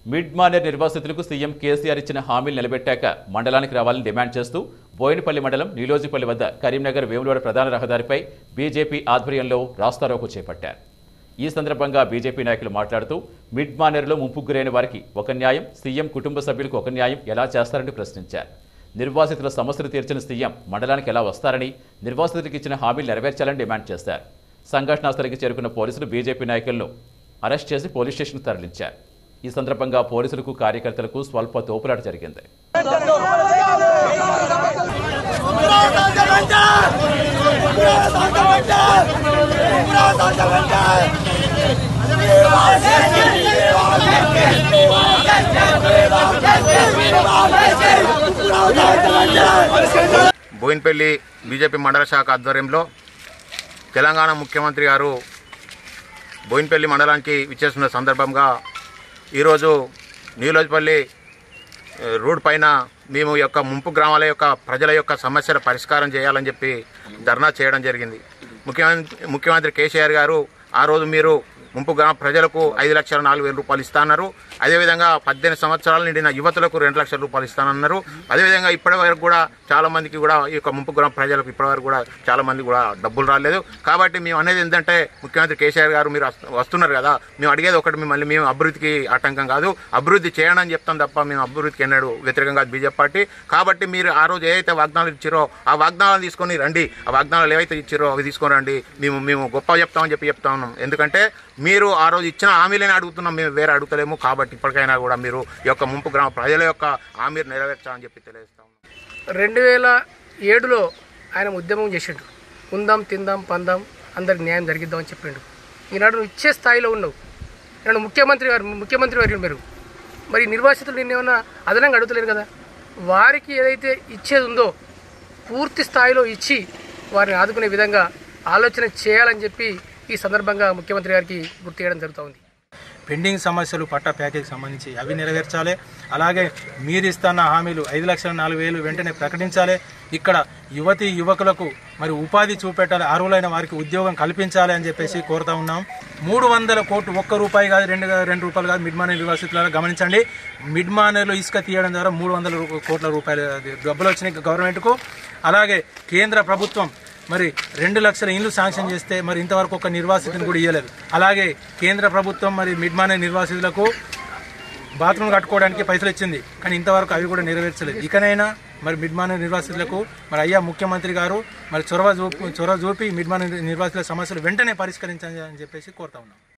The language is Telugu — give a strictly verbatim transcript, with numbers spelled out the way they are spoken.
మిడ్ మానేర్ నిర్వాసితులకు సీఎం కేసీఆర్ ఇచ్చిన హామీలు నిలబెట్టాక మండలానికి రావాలని డిమాండ్ చేస్తూ బోయినపల్లి మండలం నీలోజిపల్లి వద్ద కరీంనగర్ వేములవాడ ప్రధాన రహదారిపై బీజేపీ ఆధ్వర్యంలో రాస్తారోకో చేపట్టారు. ఈ సందర్భంగా బీజేపీ నాయకులు మాట్లాడుతూ మిడ్ మానేర్లో ముంపుకు గురైన వారికి ఒక న్యాయం, సీఎం కుటుంబ సభ్యులకు ఒక న్యాయం ఎలా చేస్తారని ప్రశ్నించారు. నిర్వాసితుల సమస్యలు తీర్చిన సీఎం మండలానికి ఎలా వస్తారని, నిర్వాసితులకు ఇచ్చిన హామీలు నెరవేర్చాలని డిమాండ్ చేశారు. సంఘటనా స్థలికి చేరుకున్న పోలీసులు బీజేపీ నాయకులను అరెస్ట్ చేసి పోలీస్ స్టేషన్కు తరలించారు. ఈ సందర్భంగా పోలీసులకు కార్యకర్తలకు స్వల్ప తోపులాట జరిగింది. బోయినపల్లి బీజేపీ మండల శాఖ ఆధ్వర్యంలో తెలంగాణ ముఖ్యమంత్రి గారు బోయినపల్లి మండలానికి విచ్చేస్తున్న సందర్భంగా ఈరోజు నీలోజిపల్లి రోడ్ పైన మేము యొక్క ముంపు గ్రామాల యొక్క ప్రజల యొక్క సమస్యల పరిష్కారం చేయాలని చెప్పి ధర్నా చేయడం జరిగింది. ముఖ్యమంత్రి ముఖ్యమంత్రి కేసీఆర్ గారు ఆ రోజు మీరు ముంపు గ్రామ ప్రజలకు ఐదు లక్షల నాలుగు వేల రూపాయలు ఇస్తానన్నారు. అదేవిధంగా పద్దెనిమిది సంవత్సరాలు నిండిన యువతులకు రెండు లక్షల రూపాయలు ఇస్తానన్నారు. అదేవిధంగా ఇప్పటి వరకు కూడా చాలా మందికి కూడా ఈ యొక్క ముంపు గ్రామ ప్రజలకు ఇప్పటివరకు కూడా చాలా మంది కూడా డబ్బులు రాలేదు. కాబట్టి మేము అనేది ఏంటంటే ముఖ్యమంత్రి కేసీఆర్ గారు మీరు వస్తున్నారు కదా, మేము అడిగేది ఒకటి, మిమ్మల్ని మేము అభివృద్ధికి ఆటంకం కాదు, అభివృద్ధి చేయడం అని చెప్తాం తప్ప మేము అభివృద్ధికి ఎన్నడూ వ్యతిరేకంగా బీజేపీ పార్టీ. కాబట్టి మీరు ఆ రోజు ఏదైతే వాగ్దానాలు ఇచ్చారో ఆ వాగ్దానాలు తీసుకొని రండి, ఆ వాగ్దానాలు ఏవైతే ఇచ్చారో అవి తీసుకొని రండి. మేము మేము గొప్ప చెప్తామని చెప్పి చెప్తా ఉన్నాం. ఎందుకంటే మీరు ఆ రోజు ఇచ్చిన హామీలనే అడుగుతున్నాం, మేము వేరే అడుగుతలేము. కాబట్టి ఇప్పటికైనా కూడా మీరు ఈ యొక్క ముంపు గ్రామ ప్రజల యొక్క హామీలు నెరవేర్చాలని చెప్పి తెలియజేస్తాం. రెండు వేల ఏడులో ఆయన ఉద్యమం చేసిండు, ఉందాం తిందాం పందాం అందరికి న్యాయం జరిగిద్దామని చెప్పిండు. ఈనాడు నువ్వు ఇచ్చే స్థాయిలో ఉన్నావు. ఈనాడు ముఖ్యమంత్రి గారు ముఖ్యమంత్రి వర్యులు మీరు మరి నిర్వాసితులు నిన్నేమన్నా అదనంగా అడుగుతలేరు కదా. వారికి ఏదైతే ఇచ్చేది ఉందో పూర్తి స్థాయిలో ఇచ్చి వారిని ఆదుకునే విధంగా ఆలోచన చేయాలని చెప్పి ఈ సందర్భంగా ముఖ్యమంత్రి గారికి గుర్తు చేయడం జరుగుతుంది. పెండింగ్ సమస్యలు పట్టా ప్యాకేజీకి సంబంధించి అవి నెరవేర్చాలి. అలాగే మీరు ఇస్తున్న హామీలు ఐదు లక్షల నాలుగు వేలు వెంటనే ప్రకటించాలి. ఇక్కడ యువతి యువకులకు మరి ఉపాధి చూపెట్టాలి, అర్హులైన వారికి ఉద్యోగం కల్పించాలి అని చెప్పేసి కోరుతా ఉన్నాం. మూడు వందల కోట్లు ఒక్క రూపాయి కాదు, రెండు రెండు రూపాయలు కాదు. మిడ్ మానేర్ నిర్వాసితులను గమనించండి. మిడ్ మానేర్లో ఇసుక తీయడం ద్వారా మూడు వందల కోట్ల రూపాయలు డబ్బులు వచ్చినాయి గవర్నమెంట్కు. అలాగే కేంద్ర ప్రభుత్వం మరి రెండు లక్షల ఇండ్లు శాంక్షన్ చేస్తే మరి ఇంతవరకు ఒక నిర్వాసితుని కూడా ఇవ్వలేదు. అలాగే కేంద్ర ప్రభుత్వం మరి మిడ్ మానేర్ నిర్వాసితులకు బాత్రూమ్ కట్టుకోవడానికి పైసలు ఇచ్చింది, కానీ ఇంతవరకు అవి కూడా నెరవేర్చలేదు. ఇకనైనా మరి మిడ్ మానేర్ నిర్వాసితులకు మరి అయ్యా ముఖ్యమంత్రి గారు మరి చొరవ చూపి చొరవ చూపి మిడ్ మానేర్ నిర్వాసితుల సమస్యలు వెంటనే పరిష్కరించాలని చెప్పేసి కోరుతా ఉన్నాం.